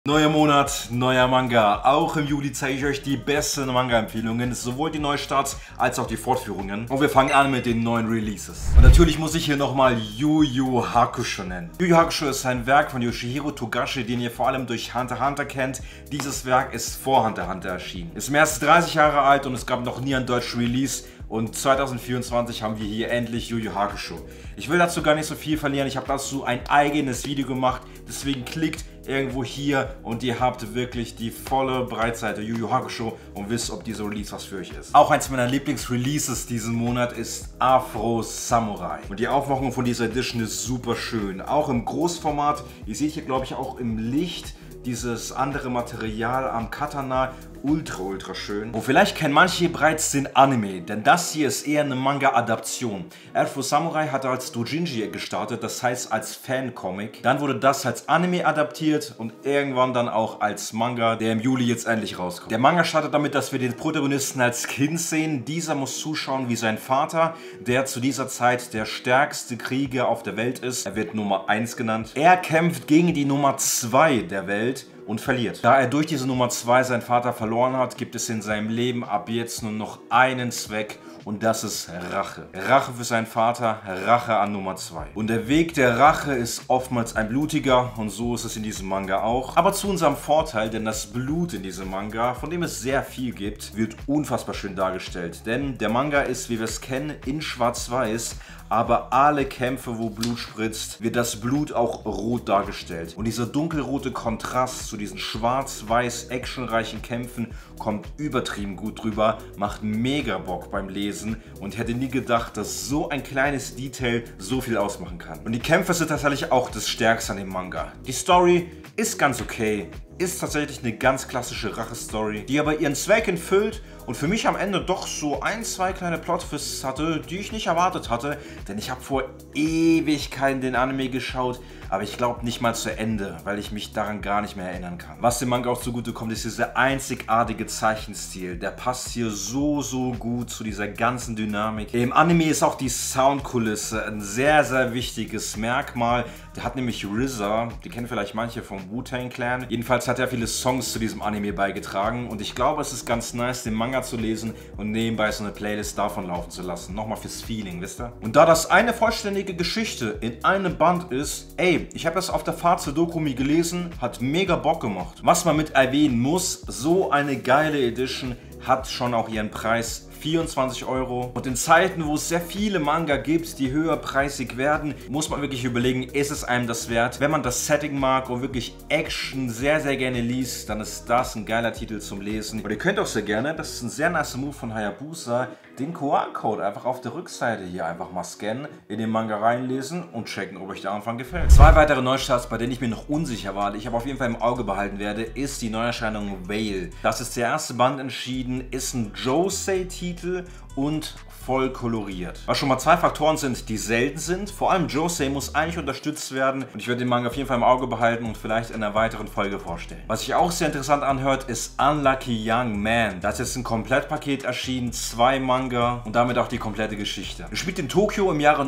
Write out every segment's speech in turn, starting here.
Neuer Monat, neuer Manga. Auch im Juli zeige ich euch die besten Manga-Empfehlungen, sowohl die Neustarts als auch die Fortführungen. Und wir fangen an mit den neuen Releases. Und natürlich muss ich hier nochmal Yu Yu Hakusho nennen. Yu Yu Hakusho ist ein Werk von Yoshihiro Togashi, den ihr vor allem durch Hunter x Hunter kennt. Dieses Werk ist vor Hunter x Hunter erschienen. Ist mehr als 30 Jahre alt und es gab noch nie ein deutsches Release. Und 2024 haben wir hier endlich Yu Yu Hakusho. Ich will dazu gar nicht so viel verlieren, ich habe dazu ein eigenes Video gemacht. Deswegen klickt irgendwo hier und ihr habt wirklich die volle Breitseite Yu Yu Hakusho und wisst, ob dieser Release was für euch ist. Auch eins meiner Lieblingsreleases diesen Monat ist Afro Samurai. Und die Aufmachung von dieser Edition ist super schön. Auch im Großformat. Ihr seht hier, glaube ich, auch im Licht dieses andere Material am Katana. Ultra schön. Und vielleicht kennen manche hier bereits den Anime, denn das hier ist eher eine Manga-Adaption. Afro Samurai hatte als Doujinshi gestartet, das heißt als Fan-Comic. Dann wurde das als Anime adaptiert und irgendwann dann auch als Manga, der im Juli jetzt endlich rauskommt. Der Manga startet damit, dass wir den Protagonisten als Kind sehen. Dieser muss zuschauen, wie sein Vater, der zu dieser Zeit der stärkste Krieger auf der Welt ist, er wird Nummer 1 genannt. Er kämpft gegen die Nummer 2 der Welt und verliert. Da er durch diese Nummer 2 seinen Vater verloren hat, gibt es in seinem Leben ab jetzt nur noch einen Zweck und das ist Rache. Rache für seinen Vater, Rache an Nummer 2. Und der Weg der Rache ist oftmals ein blutiger und so ist es in diesem Manga auch. Aber zu unserem Vorteil, denn das Blut in diesem Manga, von dem es sehr viel gibt, wird unfassbar schön dargestellt. Denn der Manga ist, wie wir es kennen, in Schwarz-Weiß, aber alle Kämpfe, wo Blut spritzt, wird das Blut auch rot dargestellt. Und dieser dunkelrote Kontrast zu diesen schwarz-weiß actionreichen Kämpfen kommt übertrieben gut drüber, macht mega Bock beim Lesen und hätte nie gedacht, dass so ein kleines Detail so viel ausmachen kann. Und die Kämpfe sind tatsächlich auch das Stärkste an dem Manga. Die Story ist ganz okay, ist tatsächlich eine ganz klassische Rache-Story, die aber ihren Zweck erfüllt und für mich am Ende doch so ein, zwei kleine Plot-Twists hatte, die ich nicht erwartet hatte, denn ich habe vor Ewigkeiten den Anime geschaut, aber ich glaube nicht mal zu Ende, weil ich mich daran gar nicht mehr erinnern kann. Was dem Manga auch zugute kommt, ist dieser einzigartige Zeichenstil. Der passt hier so gut zu dieser ganzen Dynamik. Im Anime ist auch die Soundkulisse ein sehr wichtiges Merkmal. Der hat nämlich RZA, die kennen vielleicht manche vom Wu-Tang Clan. Jedenfalls hat er viele Songs zu diesem Anime beigetragen und ich glaube, es ist ganz nice, den Manga zu lesen und nebenbei so eine Playlist davon laufen zu lassen. Nochmal fürs Feeling, wisst ihr? Und da das eine vollständige Geschichte in einem Band ist, ey, ich habe das auf der Fahrt zur Dokumi gelesen, hat mega Bock gemacht. Was man mit erwähnen muss, so eine geile Edition hat schon auch ihren Preis. 24 €. Und in Zeiten, wo es sehr viele Manga gibt, die höherpreisig werden, muss man wirklich überlegen, ist es einem das wert? Wenn man das Setting mag und wirklich Action sehr gerne liest, dann ist das ein geiler Titel zum Lesen. Und ihr könnt auch sehr gerne, das ist ein sehr nice Move von Hayabusa, den QR-Code einfach auf der Rückseite hier einfach mal scannen, in den Manga reinlesen und checken, ob euch der Anfang gefällt. Zwei weitere Neustarts, bei denen ich mir noch unsicher war, die ich aber auf jeden Fall im Auge behalten werde, ist die Neuerscheinung Veil. Das ist der erste Band entschieden, ist ein Josei-Titel und voll koloriert. Was schon mal zwei Faktoren sind, die selten sind. Vor allem Josei muss eigentlich unterstützt werden und ich werde den Manga auf jeden Fall im Auge behalten und vielleicht in einer weiteren Folge vorstellen. Was sich auch sehr interessant anhört, ist Unlucky Young Man. Da ist jetzt ein Komplettpaket erschienen, 2 Manga und damit auch die komplette Geschichte. Es spielt in Tokio im Jahre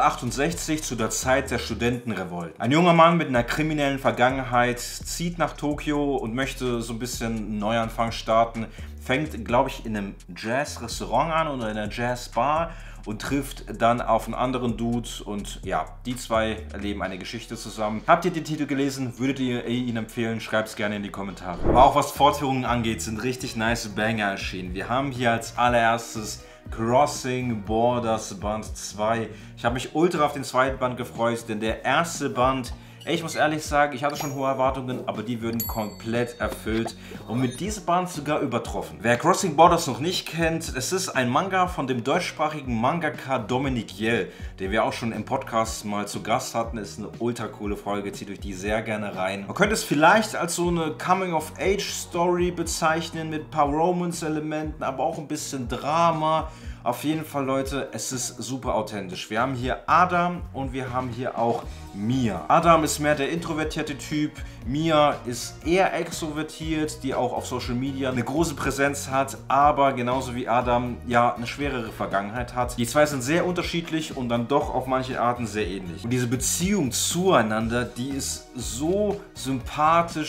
1968 zu der Zeit der Studentenrevolte. Ein junger Mann mit einer kriminellen Vergangenheit zieht nach Tokio und möchte so ein bisschen einen Neuanfang starten. Fängt, glaube ich, in einem Jazz-Restaurant an oder in einer Jazz-Bar und trifft dann auf einen anderen Dude und ja, die zwei erleben eine Geschichte zusammen. Habt ihr den Titel gelesen? Würdet ihr ihn empfehlen? Schreibt es gerne in die Kommentare. Aber auch was Fortführungen angeht, sind richtig nice Banger erschienen. Wir haben hier als allererstes Crossing Borders Band 2. Ich habe mich ultra auf den zweiten Band gefreut, denn der erste Band, ich muss ehrlich sagen, ich hatte schon hohe Erwartungen, aber die würden komplett erfüllt und mit diesem Band sogar übertroffen. Wer Crossing Borders noch nicht kennt, es ist ein Manga von dem deutschsprachigen Mangaka Dominik Jell, den wir auch schon im Podcast mal zu Gast hatten. Ist eine ultra coole Folge, zieht euch die sehr gerne rein. Man könnte es vielleicht als so eine Coming-of-Age-Story bezeichnen mit ein paar Romance-Elementen, aber auch ein bisschen Drama. Auf jeden Fall, Leute, es ist super authentisch. Wir haben hier Adam und wir haben hier auch Mia. Adam ist mehr der introvertierte Typ, Mia ist eher extrovertiert, die auch auf Social Media eine große Präsenz hat, aber genauso wie Adam ja eine schwerere Vergangenheit hat. Die zwei sind sehr unterschiedlich und dann doch auf manche Arten sehr ähnlich. Und diese Beziehung zueinander, die ist so sympathisch,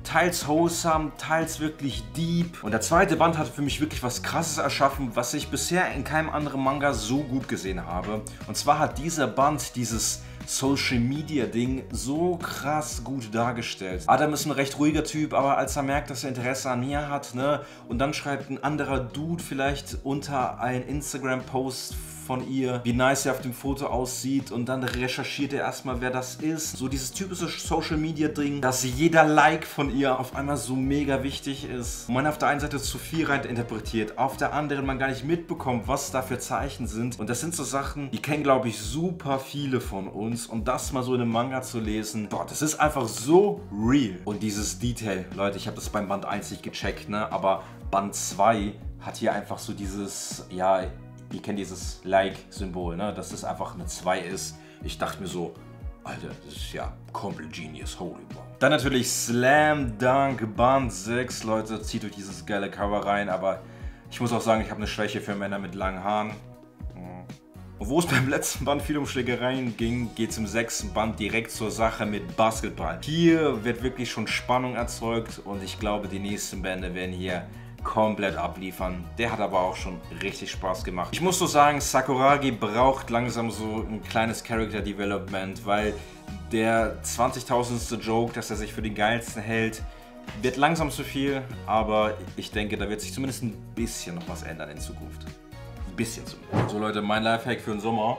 teils wholesome, teils wirklich deep. Und der zweite Band hat für mich wirklich was Krasses erschaffen, was ich bisher in keinem anderen Manga so gut gesehen habe. Und zwar hat dieser Band dieses Social Media Ding so krass gut dargestellt. Adam ist ein recht ruhiger Typ, aber als er merkt, dass er Interesse an mir hat, ne, und dann schreibt ein anderer Dude vielleicht unter ein Instagram-Post von ihr, wie nice er auf dem Foto aussieht, und dann recherchiert er erstmal, wer das ist. So dieses typische Social Media Ding, dass jeder Like von ihr auf einmal so mega wichtig ist. Und man auf der einen Seite zu viel rein interpretiert, auf der anderen man gar nicht mitbekommt, was da für Zeichen sind. Und das sind so Sachen, die kennen, glaube ich, super viele von uns. Und das mal so in einem Manga zu lesen, boah, das ist einfach so real. Und dieses Detail, Leute, ich habe das beim Band 1 nicht gecheckt, ne, aber Band 2 hat hier einfach so dieses, ja, ihr kennt dieses Like-Symbol, ne? Dass das einfach eine 2 ist. Ich dachte mir so, Alter, das ist ja komplett genius, holy wow. Dann natürlich Slam Dunk Band 6, Leute, zieht euch dieses geile Cover rein, aber ich muss auch sagen, ich habe eine Schwäche für Männer mit langen Haaren. Und wo es beim letzten Band viel um Schlägereien ging, geht es im 6. Band direkt zur Sache mit Basketball. Hier wird wirklich schon Spannung erzeugt und ich glaube, die nächsten Bände werden hier komplett abliefern. Der hat aber auch schon richtig Spaß gemacht. Ich muss so sagen, Sakuragi braucht langsam so ein kleines Character Development, weil der 20.000. Joke, dass er sich für den geilsten hält, wird langsam zu viel, aber ich denke, da wird sich zumindest ein bisschen noch was ändern in Zukunft. Ein bisschen zumindest. So Leute, mein Lifehack für den Sommer.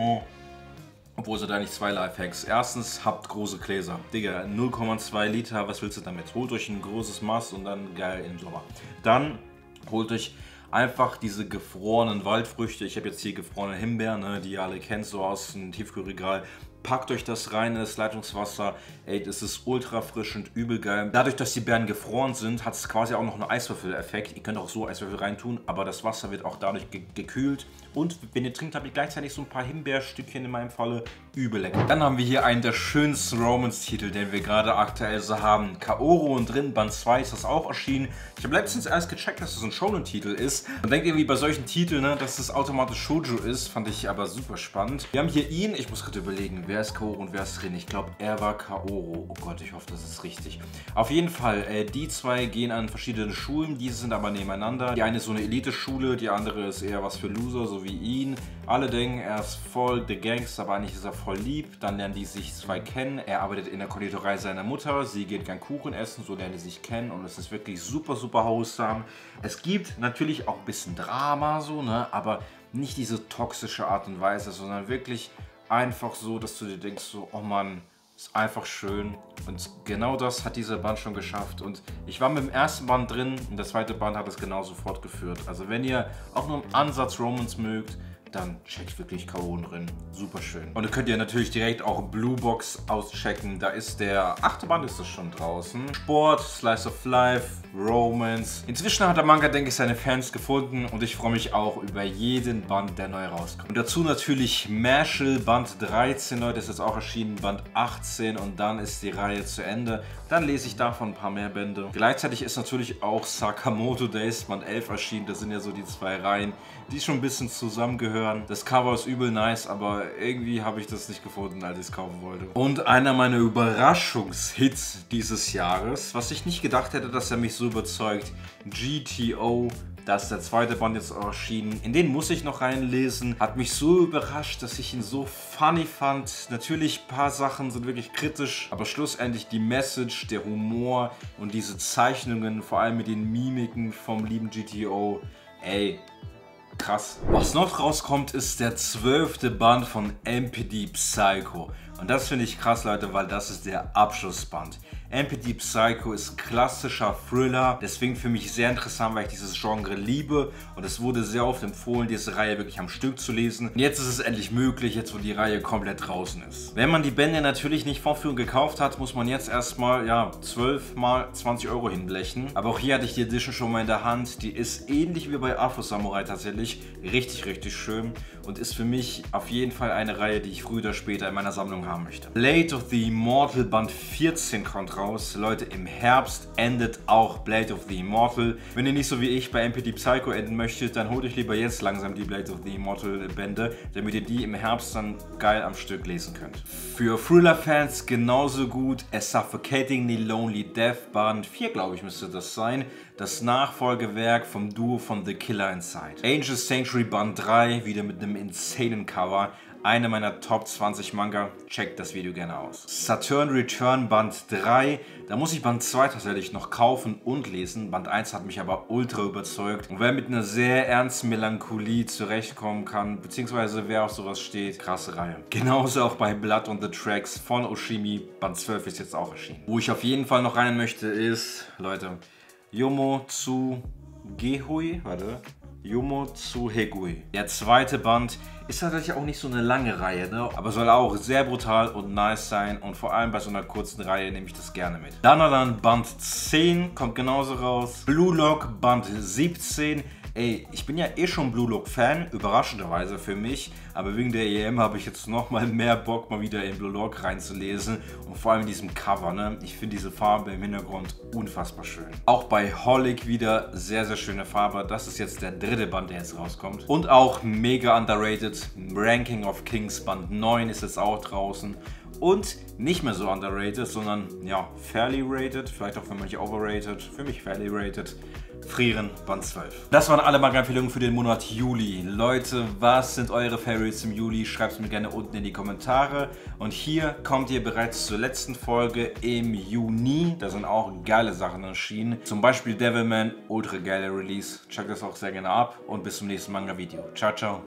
Obwohl sind eigentlich 2 Lifehacks. Erstens, habt große Gläser. Digga, 0,2 Liter, was willst du damit? Holt euch ein großes Maß und dann geil im Sommer. Dann holt euch einfach diese gefrorenen Waldfrüchte. Ich habe jetzt hier gefrorene Himbeeren, ne, die ihr alle kennt, so aus dem Tiefkühlregal. Packt euch das rein in das Leitungswasser. Ey, das ist ultra frisch und übel geil. Dadurch, dass die Beeren gefroren sind, hat es quasi auch noch einen Eiswürfel-Effekt. Ihr könnt auch so Eiswürfel reintun, aber das Wasser wird auch dadurch gekühlt. Und wenn ihr trinkt, habt ihr gleichzeitig so ein paar Himbeerstückchen in meinem Falle. Übel lecker. Dann haben wir hier einen der schönsten Romance-Titel, den wir gerade aktuell so haben. Kaoru und drin, Band 2 ist das auch erschienen. Ich habe letztens erst gecheckt, dass das ein Shonen-Titel ist. Man denkt irgendwie bei solchen Titeln, ne, dass das automatisch Shoujo ist. Fand ich aber super spannend. Wir haben hier ihn. Ich muss gerade überlegen, wer ist Kaoru und wer ist drin. Ich glaube, er war Kaoru. Oh Gott, ich hoffe, das ist richtig. Auf jeden Fall, die zwei gehen an verschiedene Schulen. Diese sind aber nebeneinander. Die eine ist so eine Elite-Schule, die andere ist eher was für Loser, so wie ihn. Alle denken, er ist voll der Gangster, aber eigentlich ist er voll lieb. Dann lernen die sich zwei kennen. Er arbeitet in der Konditorei seiner Mutter. Sie geht gern Kuchen essen, so lernen die sich kennen. Und es ist wirklich super, super wholesome. Es gibt natürlich auch ein bisschen Drama, so, ne? Aber nicht diese toxische Art und Weise, sondern wirklich einfach so, dass du dir denkst, so, oh Mann, ist einfach schön. Und genau das hat dieser Band schon geschafft. Und ich war mit dem ersten Band drin und der zweite Band hat es genauso fortgeführt. Also wenn ihr auch nur im Ansatz Romance mögt, dann checkt wirklich Kaoru drin. Super schön. Und dann könnt ihr natürlich direkt auch Blue Box auschecken. Da ist der 8. Band ist das schon draußen. Sport, Slice of Life, Romance. Inzwischen hat der Manga, denke ich, seine Fans gefunden und ich freue mich auch über jeden Band, der neu rauskommt. Und dazu natürlich Marshall, Band 13, Leute, ist jetzt auch erschienen, Band 18 und dann ist die Reihe zu Ende. Dann lese ich davon ein paar mehr Bände. Gleichzeitig ist natürlich auch Sakamoto Days, Band 11 erschienen. Das sind ja so die zwei Reihen, die schon ein bisschen zusammengehören. Das Cover ist übel nice, aber irgendwie habe ich das nicht gefunden, als ich es kaufen wollte. Und einer meiner Überraschungshits dieses Jahres, was ich nicht gedacht hätte, dass er mich so überzeugt, GTO. Da ist der zweite Band jetzt erschienen. In den muss ich noch reinlesen. Hat mich so überrascht, dass ich ihn so funny fand. Natürlich, ein paar Sachen sind wirklich kritisch, aber schlussendlich die Message, der Humor und diese Zeichnungen, vor allem mit den Mimiken vom lieben GTO, ey, krass. Was noch rauskommt, ist der 12. Band von MPD Psycho. Und das finde ich krass, Leute, weil das ist der Abschlussband. MPD Psycho ist klassischer Thriller, deswegen für mich sehr interessant, weil ich dieses Genre liebe und es wurde sehr oft empfohlen, diese Reihe wirklich am Stück zu lesen. Und jetzt ist es endlich möglich, jetzt wo die Reihe komplett draußen ist. Wenn man die Bände natürlich nicht vorführend gekauft hat, muss man jetzt erstmal, ja, 12 mal 20 Euro hinblechen. Aber auch hier hatte ich die Edition schon mal in der Hand. Die ist ähnlich wie bei Afro Samurai tatsächlich richtig, richtig schön und ist für mich auf jeden Fall eine Reihe, die ich früher oder später in meiner Sammlung haben möchte. Blade of the Immortal Band 14 kommt raus. Leute, im Herbst endet auch Blade of the Immortal. Wenn ihr nicht so wie ich bei MPD Psycho enden möchtet, dann holt euch lieber jetzt langsam die Blade of the Immortal Bände, damit ihr die im Herbst dann geil am Stück lesen könnt. Für Thriller-Fans genauso gut A Suffocatingly Lonely Death, Band 4, glaube ich, müsste das sein. Das Nachfolgewerk vom Duo von The Killer Inside. Angel Sanctuary Band 3, wieder mit einem insanen Cover. Eine meiner Top 20 Manga, checkt das Video gerne aus. Saturn Return Band 3, da muss ich Band 2 tatsächlich noch kaufen und lesen. Band 1 hat mich aber ultra überzeugt. Und wer mit einer sehr ernsten Melancholie zurechtkommen kann, beziehungsweise wer auf sowas steht, krasse Reihe. Genauso auch bei Blood on the Tracks von Oshimi, Band 12 ist jetzt auch erschienen. Wo ich auf jeden Fall noch rein möchte ist, Leute, Yomotsuhegui. Der zweite Band ist tatsächlich auch nicht so eine lange Reihe, ne? Aber soll auch sehr brutal und nice sein und vor allem bei so einer kurzen Reihe nehme ich das gerne mit. Dann Band 10 kommt genauso raus. Blue Lock Band 17. Ey, ich bin ja eh schon Blue Lock Fan, überraschenderweise für mich, aber wegen der EM habe ich jetzt nochmal mehr Bock, mal wieder in Blue Lock reinzulesen und vor allem in diesem Cover, ne? Ich finde diese Farbe im Hintergrund unfassbar schön. Auch bei Holic wieder sehr, sehr schöne Farbe. Das ist jetzt der dritte Band, der jetzt rauskommt. Und auch mega underrated, Ranking of Kings Band 9 ist jetzt auch draußen. Und nicht mehr so underrated, sondern ja, fairly rated, vielleicht auch für manche overrated, für mich fairly rated. Frieren Band 12. Das waren alle Manga-Empfehlungen für den Monat Juli. Leute, was sind eure Favorites im Juli? Schreibt es mir gerne unten in die Kommentare. Und hier kommt ihr bereits zur letzten Folge im Juni. Da sind auch geile Sachen erschienen. Zum Beispiel Devilman, ultra geile Release. Checkt das auch sehr gerne ab und bis zum nächsten Manga-Video. Ciao, ciao.